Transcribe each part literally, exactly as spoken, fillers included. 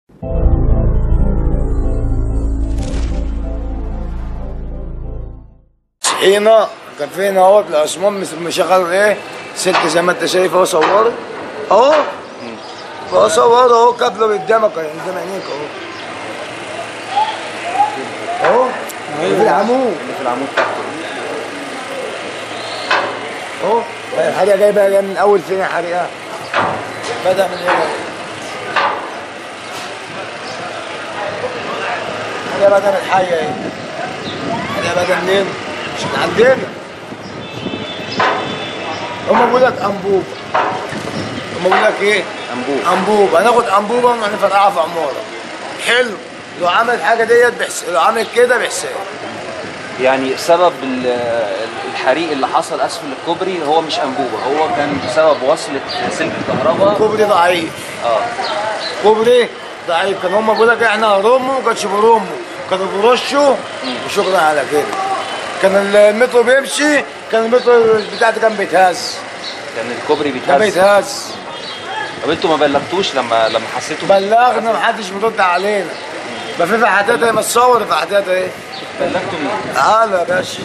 صحينا كان فينا اهوت العثمان مشغل ايه سلك زي ما انت شايف اهو، صوره اهو اهو، صوره اهو، كابله قدامك قدام عينيك اهو اهو في العمود في العمود تحت اهو. الحريقه جايبه جايه من اول فين الحريقه؟ بدأ من هنا، الحريقه بدأ من الحيه اهي، الحريقه بدأ منين؟ مش من عندنا. هم بيقول لك انبوبه، هم بيقول لك ايه؟ انبوبه انبوبه، هناخد انبوبه ونفرقعها في عماره. حلو، لو عمل حاجه ديت بحساب، لو عمل كده بحساب. يعني سبب الحريق اللي حصل اسفل الكوبري هو مش انبوبه، هو كان بسبب وصله سلك الكهرباء. كوبري ضعيف. اه كوبري ضعيف، كان هم بيقول لك احنا هنرمه، ما كانش بيرموا، كانوا بيرشوا وشكرا على كده. كان المترو بيمشي، كان المترو بتاعتي كان بيتهز، كان الكوبري بيتهز. كان بيتهز. طب انتوا ما بلغتوش لما لما حسيتوا؟ بلغنا، محدش بيرد علينا. ما في فحاتات اهي، ما تصور فحاتات اهي. بلغتوا مين؟ تعالى يا باشا.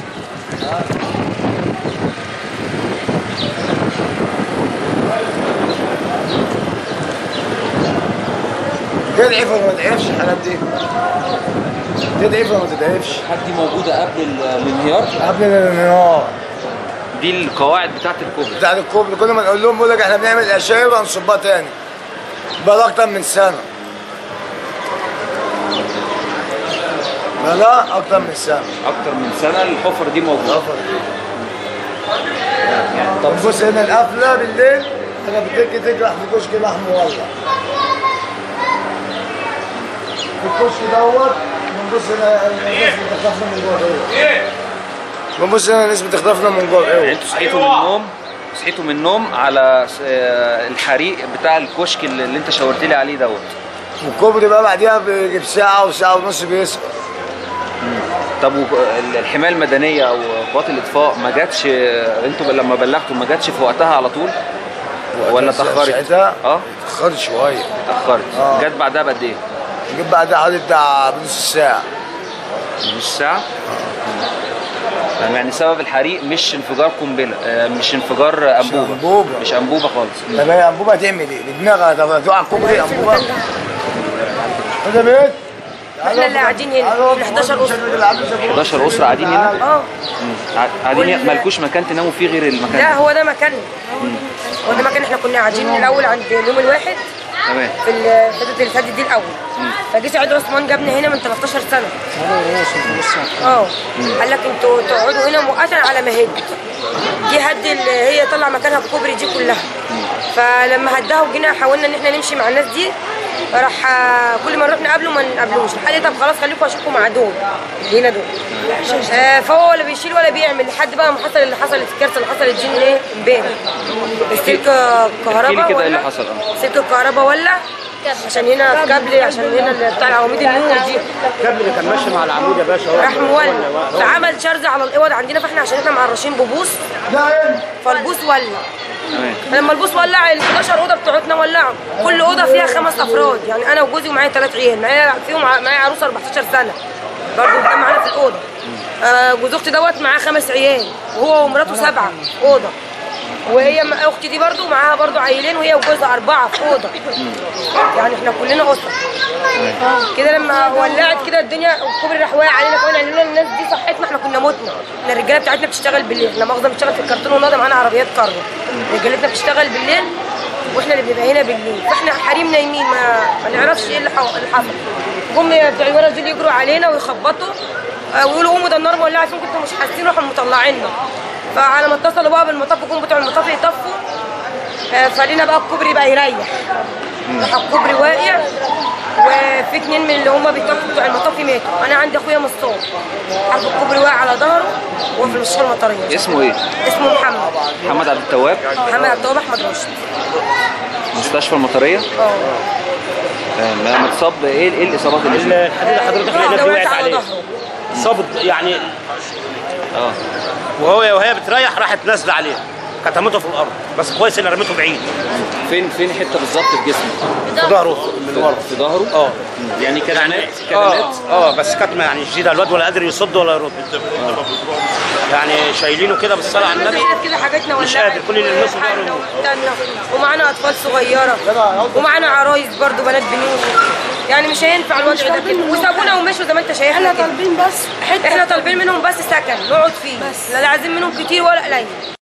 تضعف ولا ما تضعفش الحاجات دي؟ تضعف ولا ما تضعفش؟ الحاجات دي موجوده قبل الانهيار؟ قبل الانهيار. دي القواعد بتاعت الكوبري. بتاعت الكوبري، كل ما نقول لهم بيقول لك احنا بنعمل اشاير وهنصبها تاني. بقى اكتر من سنه. لا اكتر من سنه. اكتر من سنه الحفر دي موجوده. الحفر دي. يعني طب بص هنا القفله بالليل، انا بتجي تجرح في كشك لحم مولع. في الكشك دوت بنبص هنا الناس بتخطفنا من جوه ايه؟ بنبص هنا الناس بتخطفنا من جوه ايه؟ يعني انتوا صحيتوا من النوم صحيتوا من النوم على الحريق بتاع الكشك اللي انت شاورت لي عليه دوت. والكوبري بقى بعديها بيجيب ساعه وساعه ونص بيسقط. طب الحمايه المدنيه او قوات الاطفاء ما جاتش؟ انتوا لما بلغتوا ما جاتش في وقتها على طول ولا اتاخرت؟ ساعتها اه اتاخرت شويه. اتاخرت. آه. جت بعدها بقد ايه؟ جت بعدها حوالي بتاع نص ساعه. نص ساعه؟ يعني سبب الحريق مش انفجار قنبله، مش انفجار انبوبه. مش انبوبه مش انبوبه خالص. طب هي انبوبه هتعمل ايه؟ بدماغها تقع الكوبري انبوبه؟ ده بيت؟ احنا اللي قاعدين هنا، احنا حداشر اسره. حداشر اسره قاعدين هنا؟ اه قاعدين هنا. مالكوش مكان تناموا فيه غير المكان؟ لا هو ده مكاننا، هو ده مكان. احنا كنا قاعدين الاول عند اليوم الواحد تمام في الفتره اللي فاتت دي الاول. فجه سعيد عثمان جابنا هنا من تلتاشر سنه. اه قال لك انتوا تقعدوا هنا مؤقتا على ما هدي. جه هدي اللي هي طلع مكانها الكوبري دي كلها. فلما هداها وجينا حاولنا ان احنا نمشي مع الناس دي، راح كل ما نروح نقابله ما نقابلوش. لحد طب خلاص خليكم اشوفكم مع دول هنا دول. آه فهو ولا بيشيل ولا بيعمل لحد بقى ما حصل اللي حصلت، الكارثه اللي حصلت دي ايه امبارح. السلك الكهرباء كده ولا اللي حصل؟ اه سلك الكهرباء ولع عشان هنا الكابل، عشان هنا بتاع العواميد النور دي الكابل اللي كان ماشي مع العمود يا باشا راح مولع، فعمل شرز على الاوض عندنا. فاحنا عشان احنا معرشين ببوص فالبوص ولع. فلما البوص ولع ال حداشر اوضه بتوعتنا ولعوا. كل اوضه فيها خمس افراد، يعني انا وجوزي ومعايا ثلاث عيال، معايا فيهم معايا عروسه اربعتاشر سنه برضه كان معانا في الاوضه. آه جوز اختي دوت معاه خمس عيال وهو ومراته سبعه في اوضه، وهي اختي دي برضه معاها برضه عيلين وهي وجوزها اربعه في اوضه. يعني احنا كلنا اسره. كده لما ولعت كده الدنيا الكوبري راح واقع علينا كمان. يعني لولا الناس دي صحتنا احنا كنا متنا. احنا الرجاله بتاعتنا بتشتغل بالليل، احنا مؤاخذه بنشتغل في الكرتون ونقعد معانا عربيات كارو. رجالتنا بتشتغل بالليل واحنا اللي بنبقى هنا بالليل. فاحنا حريم نايمين ما, ما نعرفش ايه اللي حصل. جم بتوع الورش دول يجروا علينا ويخبطوا ويقولوا قوموا ده النار مولعه فين، كنتوا مش حاسين، راحوا مطلعيننا. فعلى ما اتصلوا بقى بالمطاف جم بتوع المطاف يطفوا، فلينا بقى الكوبري بقى يريح. راح الكوبري واقع وفي اتنين من اللي هم بيطفوا بتوع المطاف ماتوا. انا عندي اخويا مصاب، عارف الكوبري واقع على ظهره وهو في المستشفى المطريه. اسمه ايه؟ اسمه محمد محمد عبد التواب. محمد عبد التواب احمد راشد. مستشفى المطريه؟ اه ما متصاب ايه؟ ايه الاصابات اللي الحديد حضرتك اللي وقعت عليه صابت يعني. اه وهو وهي بتريح راحت نازله عليه. كتمته في الارض، بس كويس اللي رميته بعيد. فين فين حته بالظبط في جسمه؟ في ظهره من ورا. في ظهره؟ اه يعني كدمات اه كدمات اه بس كتمه يعني شديده، الواد ولا قادر يصد ولا يرد. يعني شايلينه كده بالصلاه على النبي كده حاجاتنا مش قادر، كل اللي يلمسه ظهره. ومعانا اطفال صغيره ومعانا عرايس برضو بنات بنوت، يعني مش هينفع الوضع ده كده. وسابونا ومشوا زي ما انت شايف. احنا طالبين بس احنا طالبين منهم بس سكن نقعد فيه، لا عايزين منهم كتير ولا قليل.